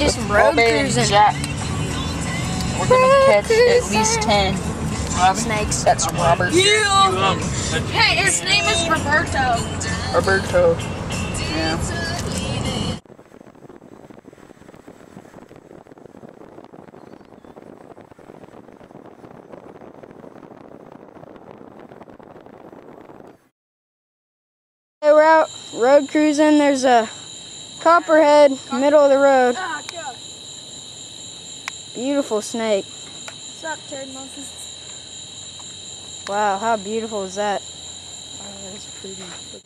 do some road cruising. Jack. We're gonna catch at least 10 snakes. That's Robert. Yeah. Hey, his name is Roberto. Roberto. Yeah. Hey, we're out road cruising. There's a copperhead, middle of the road. Beautiful snake. What's up, turd monkey? Wow, how beautiful is that? That's pretty.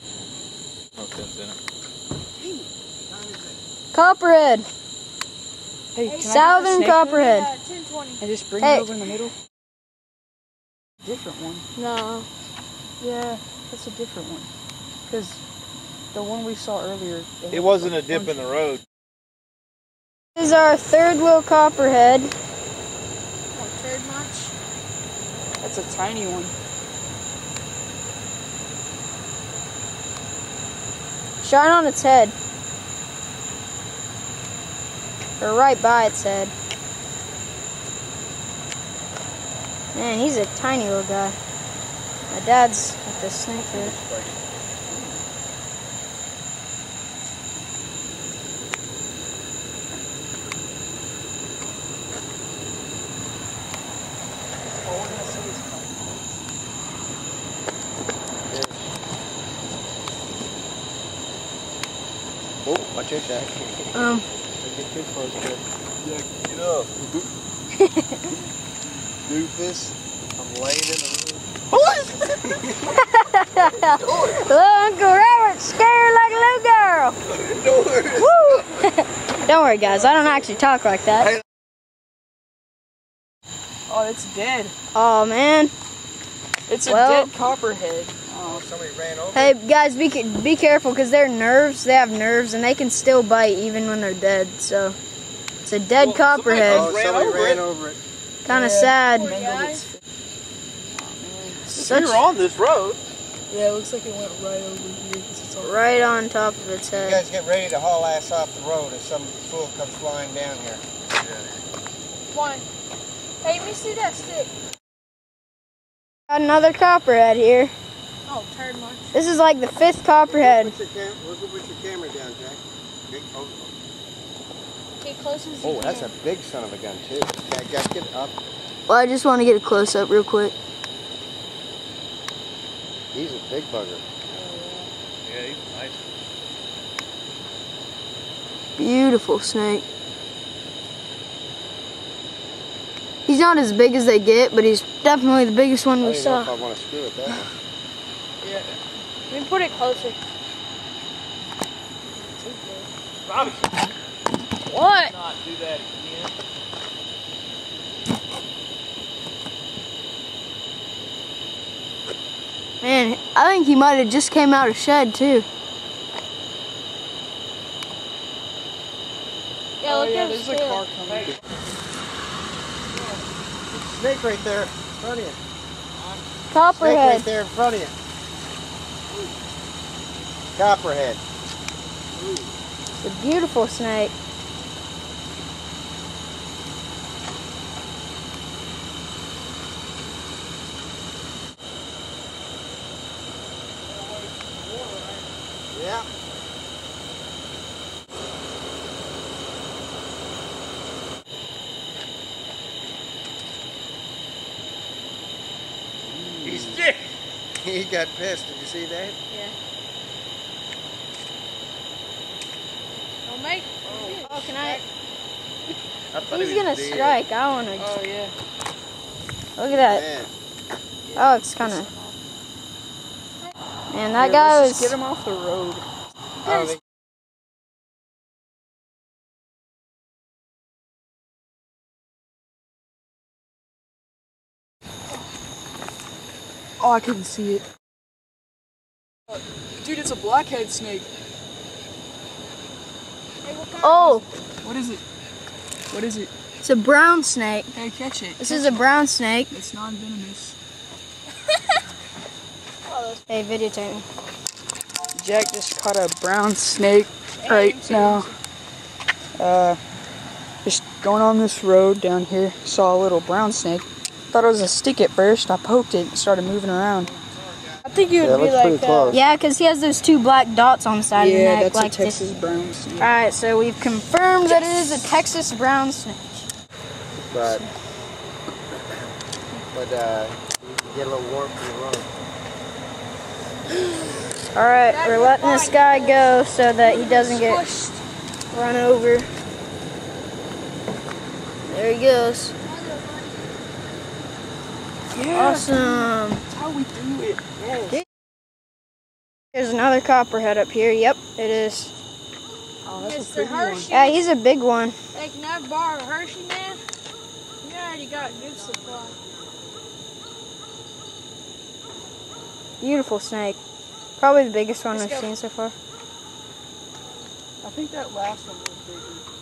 Copperhead. Hey, can Southern copperhead. 1020. I just bring Hey. it over in the middle? Different one. No. Yeah, that's a different one. Because the one we saw earlier. It wasn't a dip in the road. This is our third wheel copperhead. Oh, turd much? That's a tiny one. Shine on its head. Or right by its head. Man, he's a tiny little guy. My dad's with the snake here. Oh, watch your Jack. Don't get too close to it. Yeah, get up. Doofus, I'm laying in the road. Little Uncle Robert scared like a little girl. Woo! Don't worry, guys. I don't actually talk like that. Oh, it's dead. Oh man. It's a Well- dead copperhead. Oh, somebody ran over. Hey guys, be careful because they're nerves. They have nerves and they can still bite even when they're dead. So it's a dead copperhead. Oh, somebody ran over it. Kind of sad. We were on this road. Yeah, it looks like it went right over here. 'Cause it's all Right on top of its You head. guys get ready to haul ass off the road if some fool comes flying down here. One. Hey, let me see that stick. Got another copperhead here. Oh, turd much. This is like the 5th copperhead. Put your camera down, Jack. Get close as you Oh, can. that's a big son of a gun, too. Jack, get up. Well, I just want to get a close up real quick. He's a big bugger. Yeah, he's nice. Beautiful snake. He's not as big as they get, but he's definitely the biggest one I we don't even know if saw. I want to screw with that one. Yeah. Let me put it closer. Robbie, What? not do that again. Man, I think he might have just came out of shed too. Yeah, look at there's his a tail. car coming. Snake right there in front of you. Snake Copperhead. right there in front of you. Copperhead. It's a beautiful snake. Yeah. He's dead. He got pissed. Did you see that? Yeah. Don't make. Oh, can I? I thought He's he was gonna dead. strike. I want to. Oh, yeah. Look at that. Man. Oh, it's kind of. Man, that Here, guy let's was. just get him off the road. I don't think Oh, I couldn't see it. Dude, it's a blackhead snake. Oh, What is it? What is it? it's a brown snake. Hey, catch it. This is a brown snake. It's non-venomous. Hey, videotape me. Jack just caught a brown snake right now. going on this road down here, saw a little brown snake. Thought it was a stick at first. I poked it and started moving around. I think you would be looks like pretty close. Yeah, because he has those 2 black dots on the side of the neck. That's like a Texas brown snake. Alright, so we've confirmed that it is a Texas brown snake. But you get a little warm from the road. Alright, we're letting this guy go so that he doesn't get run over. There he goes. Yeah, Awesome. that's how we do it. Yes. There's another copperhead up here. Yep, it is. Oh, that's It's a the pretty one. Hershey. Yeah, he's a big one. Hey, can I borrow a Hershey, man? You already got good supply. Beautiful snake. Probably the biggest one Let's we've go. seen so far. I think that last one was bigger.